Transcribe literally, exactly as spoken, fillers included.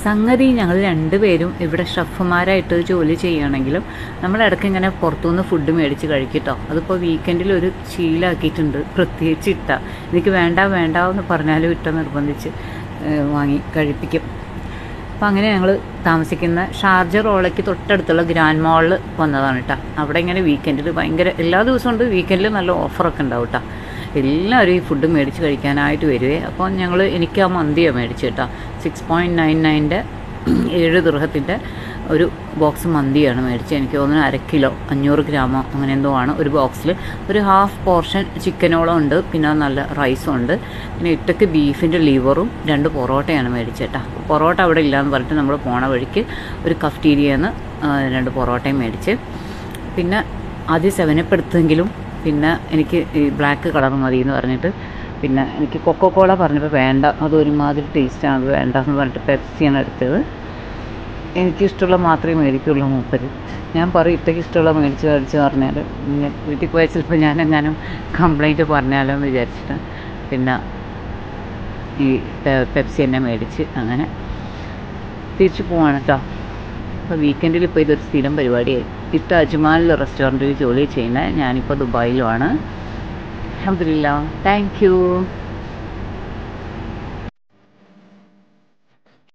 സംഗതി ഞങ്ങൾ രണ്ടുപേരും ഇവിടെ ഷെഫുമാരായിട്ട് ജോലി ചെയ്യുകയാണെങ്കിലും നമ്മളിടയ്ക്ക് ഇങ്ങനെ പുറത്തുനിന്ന് ഫുഡ് മേടിച്ച് കഴിക്കട്ടോ. അതിപ്പോൾ വീക്കെൻഡിൽ ഒരു ശീലമാക്കിയിട്ടുണ്ട്. പ്രത്യേകിച്ച് ഇട്ട എനിക്ക് വേണ്ട വേണ്ട എന്ന് പറഞ്ഞാലും ഇട്ട നിർബന്ധിച്ച് വാങ്ങി കഴിപ്പിക്കും. അപ്പോൾ അങ്ങനെ ഞങ്ങൾ താമസിക്കുന്ന ഷാർജ റോളയ്ക്ക് തൊട്ടടുത്തുള്ള ഗ്രാൻഡ് മാളിൽ വന്നതാണ് കേട്ടോ. അവിടെ ഇങ്ങനെ വീക്കെൻഡിൽ ഭയങ്കര എല്ലാ ദിവസവും ഉണ്ട്, വീക്കെൻഡിൽ നല്ല ഓഫറൊക്കെ ഉണ്ടാവും കേട്ടോ. എല്ലാവരും ഈ ഫുഡ് മേടിച്ച് കഴിക്കാനായിട്ട് വരുവേ. അപ്പോൾ ഞങ്ങൾ എനിക്ക് ആ മന്തിയാണ് മേടിച്ച് കേട്ടോ. സിക്സ് പോയിൻറ്റ് നയൻ നയൻ്റെ ഏഴ് ദൃഹത്തിൻ്റെ ഒരു ബോക്സ് മന്തിയാണ് മേടിച്ചത്. എനിക്ക് തോന്നുന്നു അര കിലോ അഞ്ഞൂറ് ഗ്രാമോ അങ്ങനെ എന്തോ ആണ് ഒരു ബോക്സിൽ. ഒരു ഹാഫ് പോർഷൻ ചിക്കനോളം ഉണ്ട്, പിന്നെ നല്ല റൈസും ഉണ്ട്, പിന്നെ ഇട്ടക്ക് ബീഫിൻ്റെ ലിവറും രണ്ട് പൊറോട്ടയാണ് മേടിച്ചത് കേട്ടോ. പൊറോട്ട അവിടെ ഇല്ലയെന്ന് പറഞ്ഞിട്ട് നമ്മൾ പോണ വഴിക്ക് ഒരു കഫ്റ്റീരിയെന്ന് രണ്ട് പൊറോട്ടയും മേടിച്ച്. പിന്നെ ആദ്യം സെവനപ്പ് എടുത്തെങ്കിലും പിന്നെ എനിക്ക് ഈ ബ്ലാക്ക് കളർ മതി എന്ന് പറഞ്ഞിട്ട് പിന്നെ എനിക്ക് കൊക്കോ കോള പറഞ്ഞപ്പോൾ വേണ്ട, അതൊരുമാതിരി ടേസ്റ്റാണ്, അത് വേണ്ട എന്ന് പറഞ്ഞിട്ട് പെപ്സിയാണ് എടുത്തത്. എനിക്കിഷ്ടമുള്ള മാത്രമേ മേടിക്കുള്ളൂ മൂപ്പര്. ഞാൻ പറയും ഇത്രയ്ക്ക് ഇഷ്ടമുള്ള മേടിച്ച് മേടിച്ച് പറഞ്ഞാൽ വീട്ടിൽ പോയാൽ ചിലപ്പോൾ ഞാൻ എങ്ങാനും കംപ്ലൈൻറ്റ് പറഞ്ഞാലോ എന്ന് വിചാരിച്ചിട്ട് പിന്നെ ഈ പെപ്സി തന്നെ മേടിച്ച് അങ്ങനെ തിരിച്ച് പോവാണ് കേട്ടോ. അപ്പോൾ വീക്കെൻഡിൽ ഇപ്പോൾ ഇതൊരു സ്ഥിരം പരിപാടിയായി. ഇത്ത അജ്മാലിൽ റെസ്റ്റോറൻറ്റിൽ ജോലി ചെയ്യുന്നത്, ഞാനിപ്പോൾ ദുബായിലുമാണ്. അൽഹംദുലില്ലാ. Thank U.